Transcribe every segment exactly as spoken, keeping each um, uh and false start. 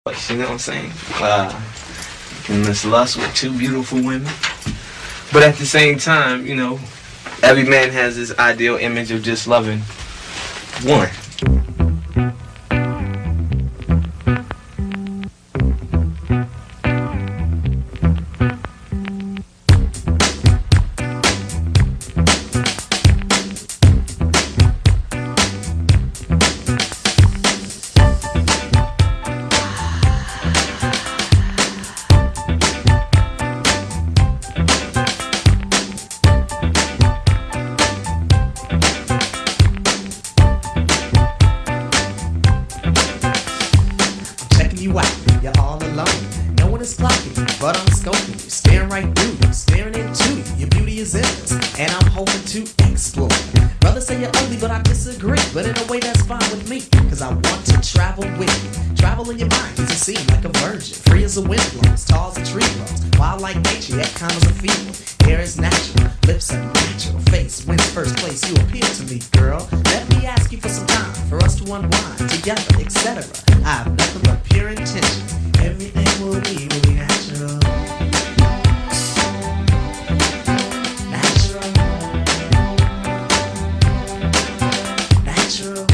You know what I'm saying? Uh, you can miss lust with two beautiful women. But at the same time, you know, every man has this ideal image of just loving one. You out, you're all alone. No one is blocking you, but I'm scoping you, staring right through you, staring into you. Your beauty is endless, and I'm hoping to explore. Brothers say you're ugly, but I disagree. But in a way that's fine with me, cause I want to travel with you. Travel in your mind, cause you seem like a virgin. Free as the wind blows, tall as a tree grows. Wild like nature, yet calm as a feeling. Hair is natural, lips are natural. Face wins first place, you appeal to me, girl. Let me ask you for some time, for us to unwind together, et cetera. I have nothing but pure intention. Everything will be, will be natural. Natural. Natural.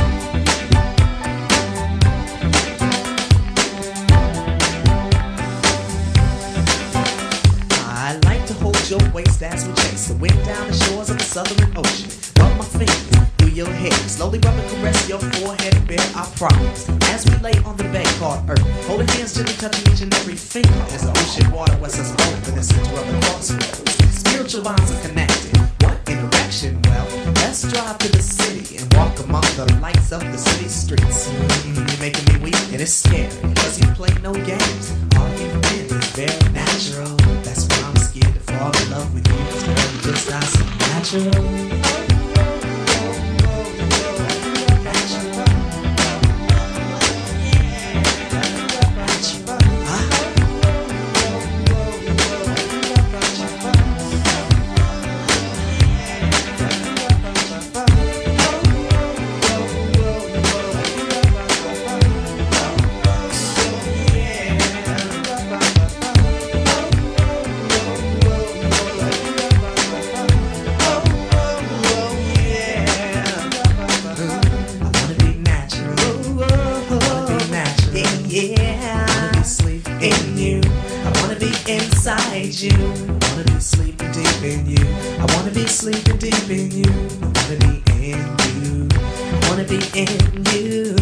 I like to hold your waist as we chase the wind down the shores of the southern ocean. Rub my fingers through your hair, slowly rub and caress your forehead and bear our promise. As we lay on the bed called Earth, holding hands gently touching each and every finger. As the ocean water wets us both in the center of the crossroads. Spiritual bonds are connected. What interaction? Well, let's drive to the city and walk among the lights of the city streets. Mm, you're making me weak and it's scary, cause you play no games. All you've been is very natural. That's why I'm scared to fall in love with you, cause girl, you just not so natural. Inside you, I wanna be sleeping deep in you. I wanna be sleeping deep in you. I wanna be in you. I wanna be in you.